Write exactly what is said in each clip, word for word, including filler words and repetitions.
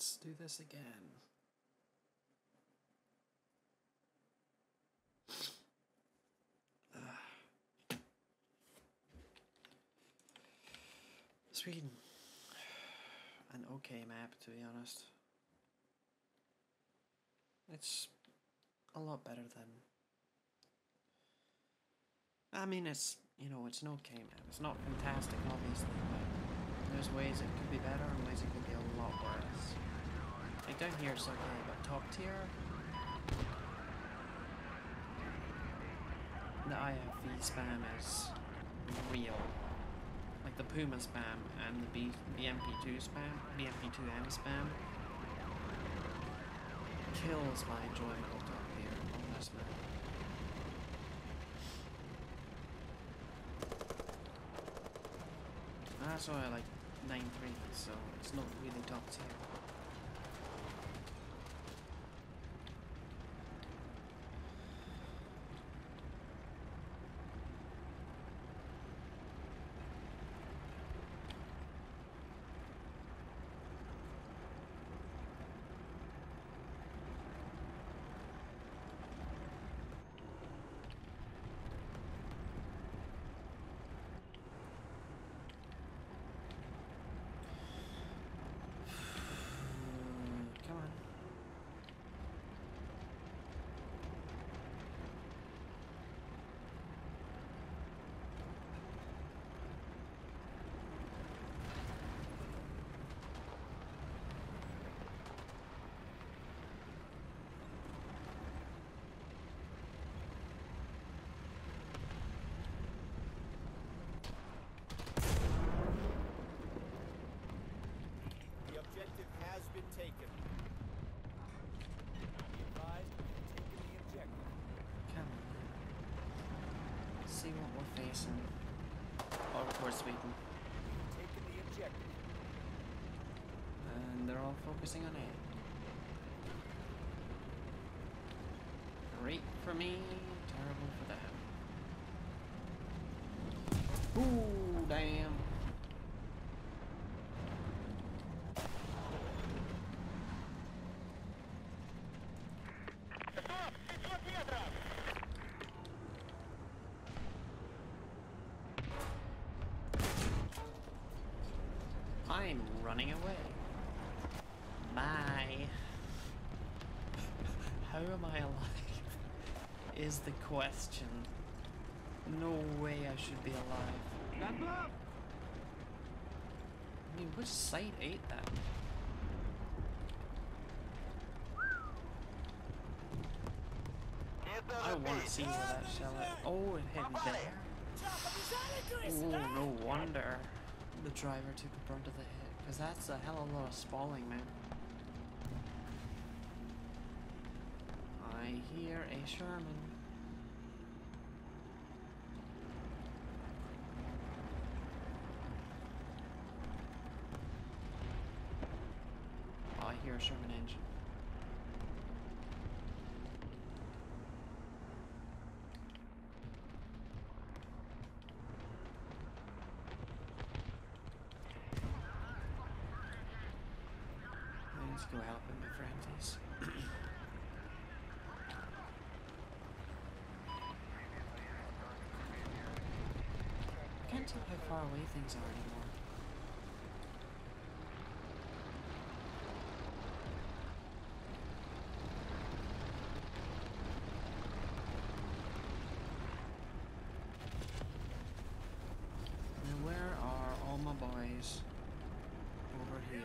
let's do this again. Uh. Sweden. An okay map, to be honest. It's a lot better than... I mean, it's, you know, it's an okay map. It's not fantastic, obviously, but there's ways it could be better and ways it could be a lot worse. Like, down here it's okay, but top tier... The I F V spam is real. Like the Puma spam and the B B M P two spam, B M P two M spam kills my enjoyment of top tier on this map. That's why I like nine three, so it's not really top tier. Taken. Be advised, taking the objective. Come on. See what we're facing. Oh, of course, Sweden. Taking the objective. And they're all focusing on A. Great for me, terrible for them. Ooh, damn. I'm running away. Bye. How am I alive? Is the question. No way I should be alive. I mean, which site ate that? I want to see where that shell is. Oh, it hit there. Oh, no wonder the driver took the brunt of the hit, because that's a hell of a lot of spalling, man. I hear a Sherman. Oh, I hear a Sherman engine. Let's go help him, my friends. I can't tell how far away things are anymore. And where are all my boys? Over here.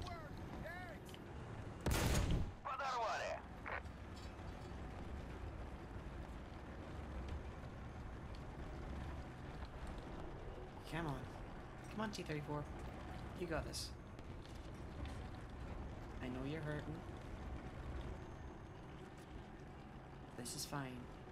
Come on. Come on, T thirty-four. You got this. I know you're hurting. This is fine.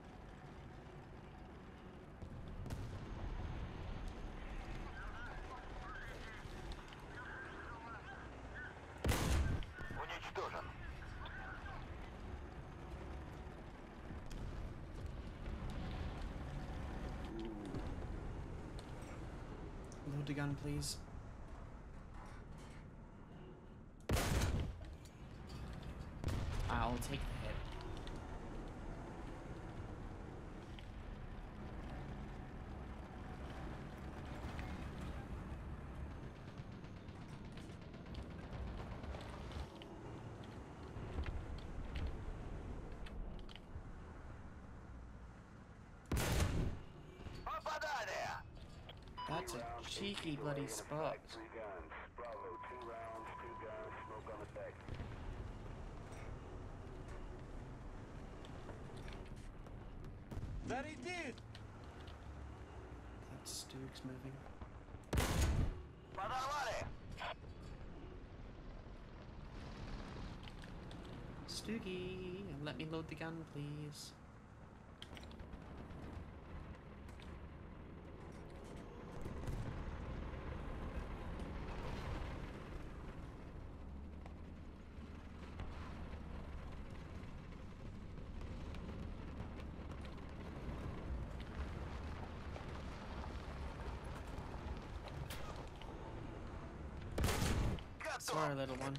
Уничтожен. Load the gun, please. I'll take the hit. That's a cheeky bloody spot. That he did! That Stug's moving. Stoogie, let me load the gun, please. Sorry, little one.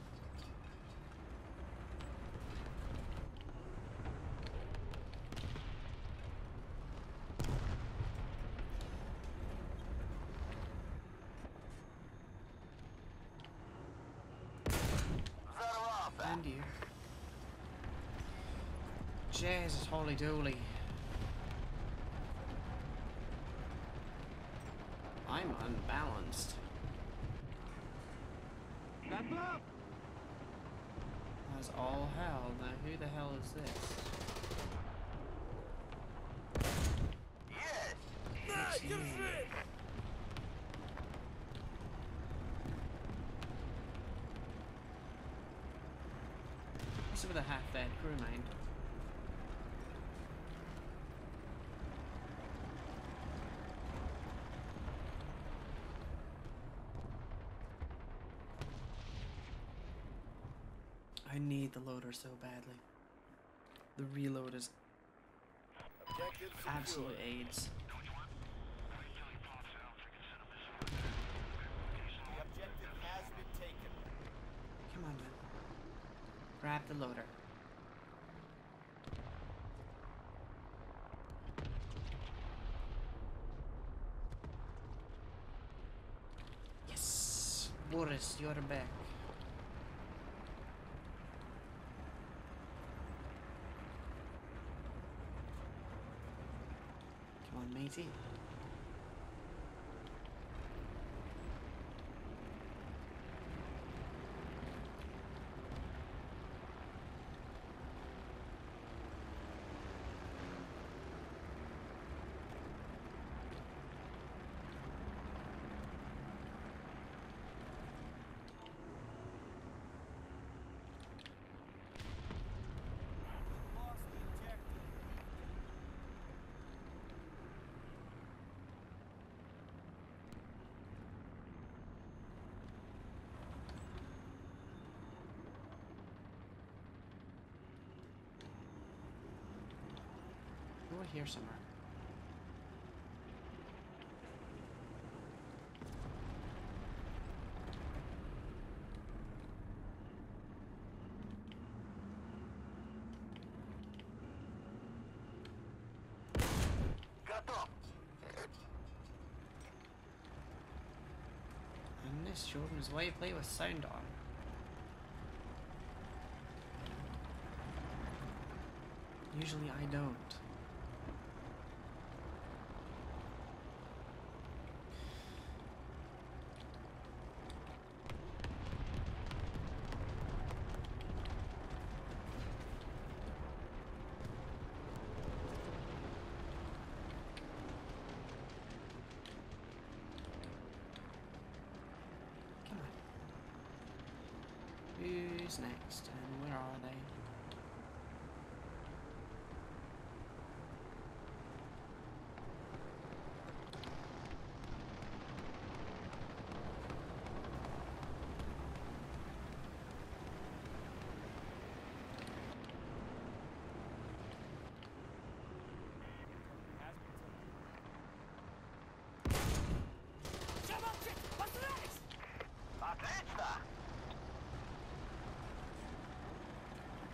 And you. Jesus, holy dooly. I'm unbalanced. That's all hell. Now who the hell is this? Yes! It's you. What's with a half-dead crew mind? I need the loader so badly. The reload is Objective absolute secured. AIDS. The objective has been taken. Come on, man. Grab the loader. Yes! Boris, you're back. Come on, matey. Lost the objective. Over here somewhere. Katto! And this Jordan's way to play with sound on. Usually I don't. Come on. Who's next? And where are they? Has been taken. Ciabatte! Patriots! Отлично!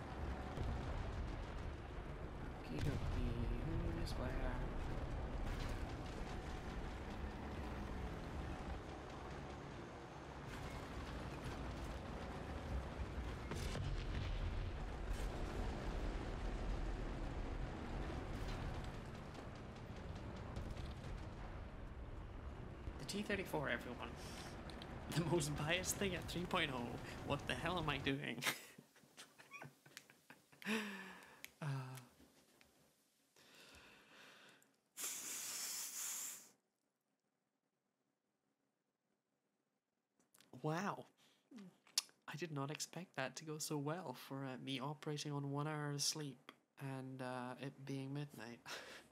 The T thirty-four, everyone. The most biased thing at three point oh. What the hell am I doing? uh. Wow. I did not expect that to go so well for uh, me operating on one hour of sleep and uh, it being midnight.